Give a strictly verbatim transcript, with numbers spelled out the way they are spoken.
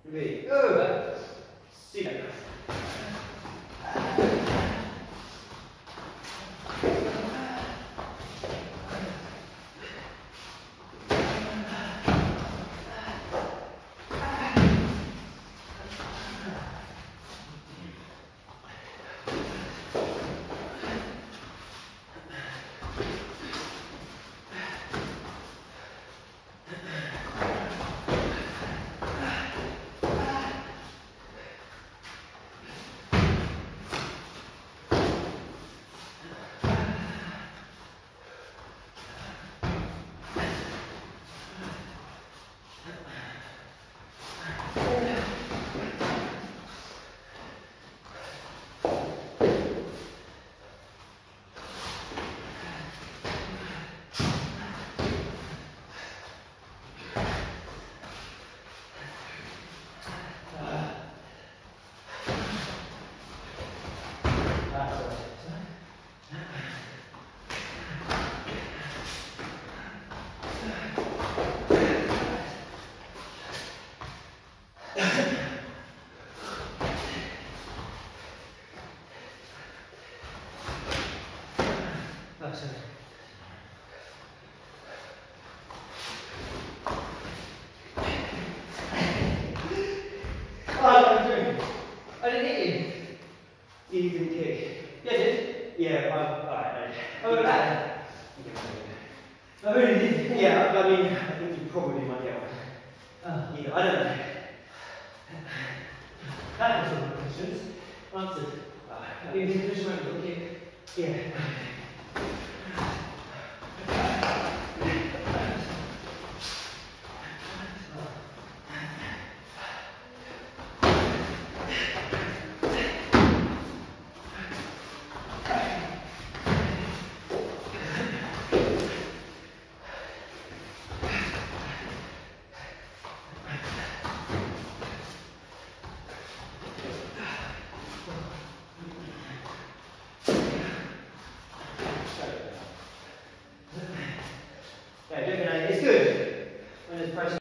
Ready, go. Sit down. That's it. Oh, I was doing. I didn't hit you. You didn't kick. Yeah, I did. Yeah, I, alright. Oh, look at that. I really did. Yeah, I mean, I think you probably might get one. Uh, yeah, I don't know. That was all the questions. Answered. Uh, you can just remember the kick. Yeah.